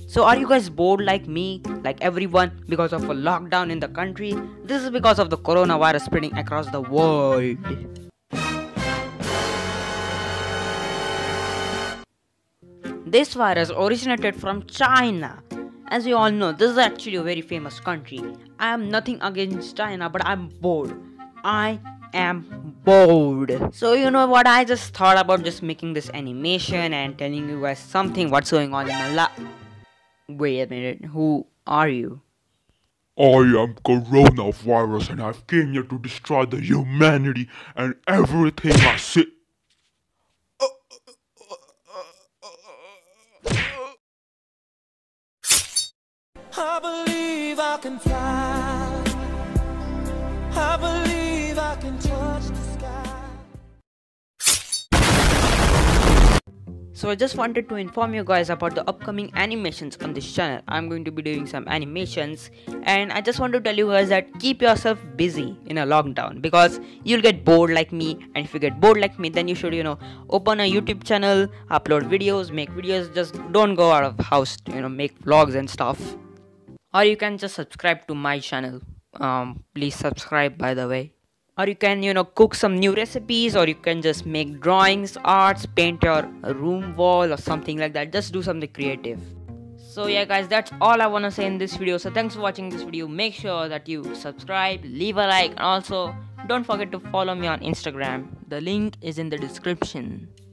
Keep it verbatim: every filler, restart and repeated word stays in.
So are you guys bored like me, like everyone, because of a lockdown in the country? This is because of the coronavirus spreading across the world. This virus originated from China. As you all know, this is actually a very famous country. I am nothing against China, but I'm bored. I am bored. So you know what? I just thought about just making this animation and telling you guys something what's going on in my life. Wait a minute, who are you? I am coronavirus and I've came here to destroy the humanity and everything I see. I believe I can fly. I believe I can touch the sky. So I just wanted to inform you guys about the upcoming animations on this channel. I'm going to be doing some animations and I just want to tell you guys that keep yourself busy in a lockdown because you'll get bored like me, and if you get bored like me then you should, you know, open a YouTube channel, upload videos, make videos. Just don't go out of the house to, you know, make vlogs and stuff. Or you can just subscribe to my channel. Um, please subscribe, by the way. Or you can, you know, cook some new recipes, or you can just make drawings, arts, paint your room wall or something like that. Just do something creative. So yeah guys, that's all I want to say in this video. So thanks for watching this video. Make sure that you subscribe, leave a like, and also don't forget to follow me on Instagram. The link is in the description.